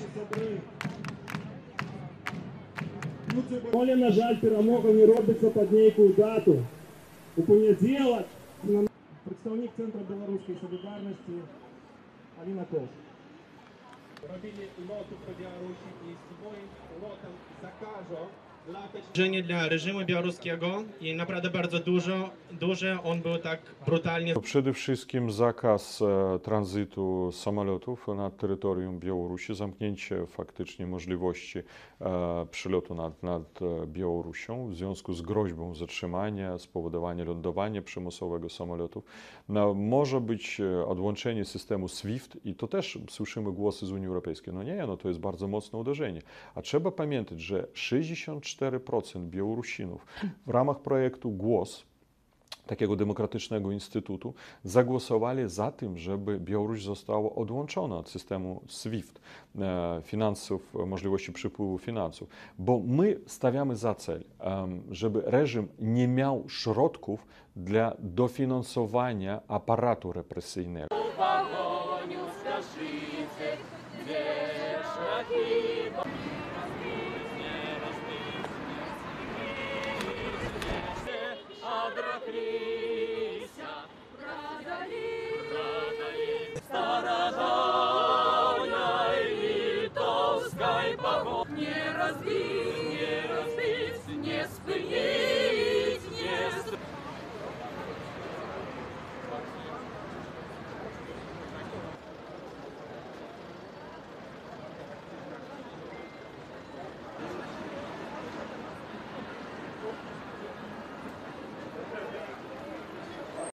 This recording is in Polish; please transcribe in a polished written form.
Але, на жаль, перемога не робиться під ніяку дату. У понеділок представник Центру Белорусской солидарности Алина Ковш. Робили лоту про Беларуси и с моим лотом закажу Dla reżimu białoruskiego i naprawdę bardzo duży, on był tak brutalnie. Przede wszystkim zakaz tranzytu samolotów na terytorium Białorusi, zamknięcie faktycznie możliwości przylotu nad Białorusią w związku z groźbą zatrzymania, spowodowania lądowania przymusowego samolotów. Może być odłączenie systemu SWIFT i to też słyszymy głosy z Unii Europejskiej. No nie, no to jest bardzo mocne uderzenie. A trzeba pamiętać, że 64% Białorusinów w ramach projektu Głos, takiego demokratycznego instytutu, zagłosowali za tym, żeby Białoruś została odłączona od systemu SWIFT, finansów, możliwości przepływu finansów. Bo my stawiamy za cel, żeby reżim nie miał środków dla dofinansowania aparatu represyjnego. Не разбить.